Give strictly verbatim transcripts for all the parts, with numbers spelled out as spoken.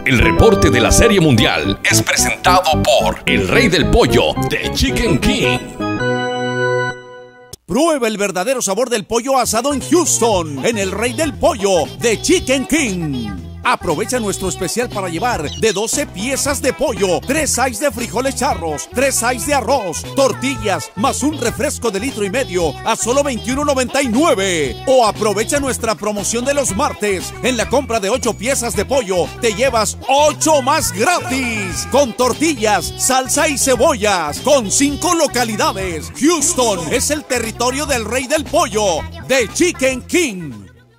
El reporte de la Serie Mundial es presentado por el Rey del Pollo de Chicken King. Prueba el verdadero sabor del pollo asado en Houston, en el Rey del Pollo de Chicken King. Aprovecha nuestro especial para llevar de doce piezas de pollo, tres sides de frijoles charros, tres sides de arroz, tortillas, más un refresco de litro y medio a solo veintiuno noventa y nueve. O aprovecha nuestra promoción de los martes. En la compra de ocho piezas de pollo, te llevas ocho más gratis. Con tortillas, salsa y cebollas, con cinco localidades. Houston es el territorio del Rey del Pollo de Chicken King.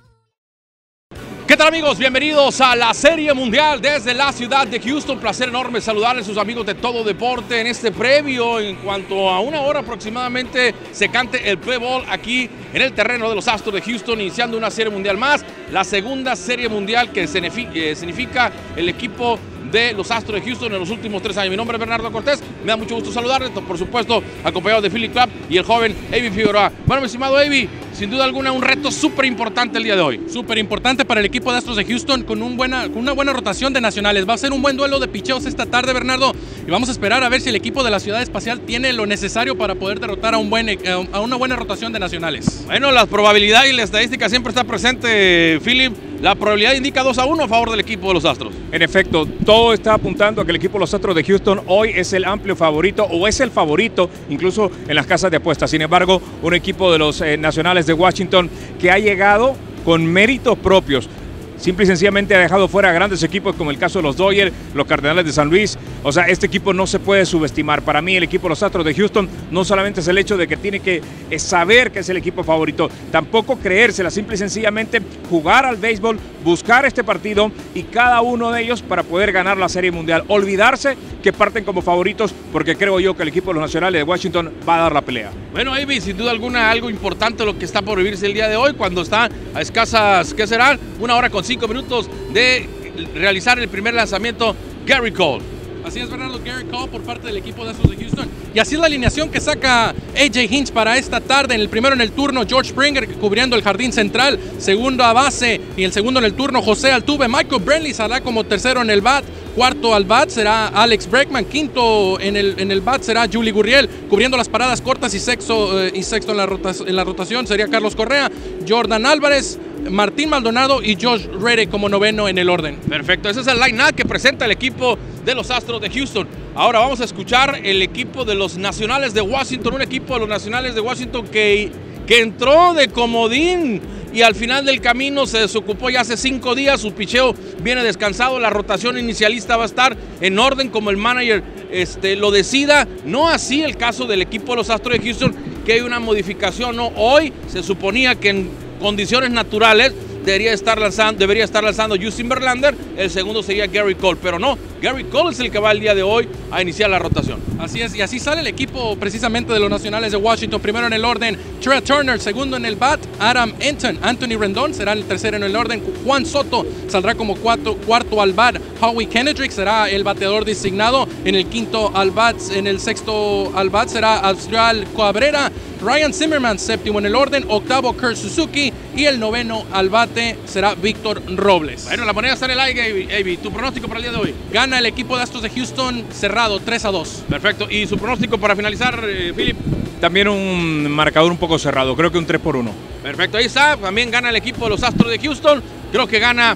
¿Qué tal, amigos? Bienvenidos a la Serie Mundial desde la ciudad de Houston. Placer enorme saludarles a sus amigos de Todo Deporte en este previo. En cuanto a una hora aproximadamente se cante el play ball aquí en el terreno de los Astros de Houston, iniciando una Serie Mundial más, la segunda Serie Mundial que significa el equipo de los Astros de Houston en los últimos tres años. Mi nombre es Bernardo Cortés, me da mucho gusto saludarles, por supuesto acompañado de Philip Clapp y el joven Avi Figueroa. Bueno, mi estimado Avi, sin duda alguna un reto súper importante el día de hoy. Súper importante para el equipo de Astros de Houston con, un buena, con una buena rotación de nacionales. Va a ser un buen duelo de picheos esta tarde, Bernardo, y vamos a esperar a ver si el equipo de la Ciudad Espacial tiene lo necesario para poder derrotar a, un buen, a una buena rotación de nacionales. Bueno, la probabilidad y la estadística siempre está presente, Philip. La probabilidad indica dos a uno a favor del equipo de los Astros. En efecto, todo está apuntando a que el equipo de los Astros de Houston hoy es el amplio favorito o es el favorito incluso en las casas de apuestas. Sin embargo, un equipo de los eh, nacionales de Washington que ha llegado con méritos propios. Simple y sencillamente ha dejado fuera a grandes equipos como el caso de los Dodgers, los Cardenales de San Luis. O sea, este equipo no se puede subestimar. Para mí el equipo de los Astros de Houston no solamente es el hecho de que tiene que saber que es el equipo favorito, tampoco creérsela, simple y sencillamente jugar al béisbol, buscar este partido y cada uno de ellos para poder ganar la Serie Mundial. Olvidarse que parten como favoritos, porque creo yo que el equipo de los nacionales de Washington va a dar la pelea. Bueno, Avi, sin duda alguna algo importante lo que está por vivirse el día de hoy, cuando está a escasas, ¿qué serán? Una hora con cinco minutos de realizar el primer lanzamiento, Gary Cole. Así es, Bernardo, Gary Cole por parte del equipo de Astros de Houston. Y así es la alineación que saca A J Hinch para esta tarde. En el primero en el turno, George Springer cubriendo el jardín central. Segundo a base y el segundo en el turno, José Altuve. Michael Brantley saldrá como tercero en el bat. Cuarto al bat será Alex Bregman. Quinto en el, en el bat será Yuli Gurriel. Cubriendo las paradas cortas y sexto, eh, y sexto en, la rota, en la rotación sería Carlos Correa. Jordan Álvarez, Martín Maldonado y Josh Reddick como noveno en el orden. Perfecto, ese es el line-up que presenta el equipo de los Astros de Houston. Ahora vamos a escuchar el equipo de los Nacionales de Washington, un equipo de los Nacionales de Washington que, que entró de comodín y al final del camino se desocupó ya hace cinco días, su picheo viene descansado, la rotación inicialista va a estar en orden como el manager este, lo decida, no así el caso del equipo de los Astros de Houston, que hay una modificación, ¿no? Hoy se suponía que en condiciones naturales debería estar lanzando, debería estar lanzando Justin Verlander, el segundo sería Gary Cole, pero no, Gary Cole es el que va el día de hoy a iniciar la rotación. Así es, y así sale el equipo precisamente de los Nacionales de Washington, primero en el orden, Trey Turner, segundo en el bat, Adam Enton, Anthony Rendon será el tercero en el orden, Juan Soto saldrá como cuarto, cuarto al bat, Howie Kendrick será el bateador designado, en el quinto al bat, en el sexto al bat será Austral Cabrera, Ryan Zimmerman séptimo en el orden, octavo Kurt Suzuki y el noveno al bate será Víctor Robles. Bueno, la moneda está en el aire, Avi. ¿Tu pronóstico para el día de hoy? Gana el equipo de Astros de Houston cerrado, tres a dos. Perfecto. ¿Y su pronóstico para finalizar, eh, Philip? También un marcador un poco cerrado, creo que un tres por uno. Perfecto, ahí está. También gana el equipo de los Astros de Houston. Creo que gana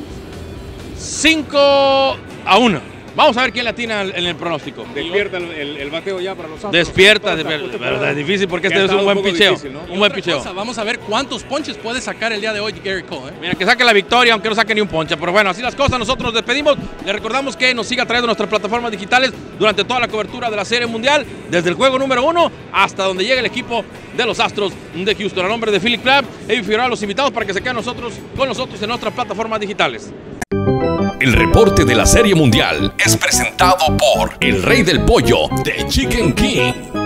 cinco a uno. Vamos a ver quién latina en el pronóstico. Despierta el, el, el bateo ya para los Astros. Despierta, de verdad, es difícil porque este es un buen picheo. Difícil, ¿no? Un buen picheo. Cosa, vamos a ver cuántos ponches puede sacar el día de hoy Gary Cole. ¿eh? Mira, que saque la victoria, aunque no saque ni un ponche. Pero bueno, así las cosas, nosotros nos despedimos. Les recordamos que nos siga a través de nuestras plataformas digitales durante toda la cobertura de la Serie Mundial, desde el juego número uno hasta donde llegue el equipo de los Astros de Houston. A nombre de Philip Clapp, Avi Figueroa, los invitados para que se queden nosotros, con nosotros en nuestras plataformas digitales. El reporte de la Serie Mundial es presentado por el Rey del Pollo de Chicken King.